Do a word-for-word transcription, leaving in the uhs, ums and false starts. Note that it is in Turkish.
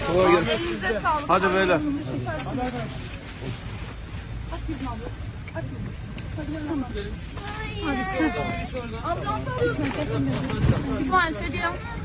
Kolay gelsin. Elinize sağlık. Hadi beyler. İsmail, hadi ya.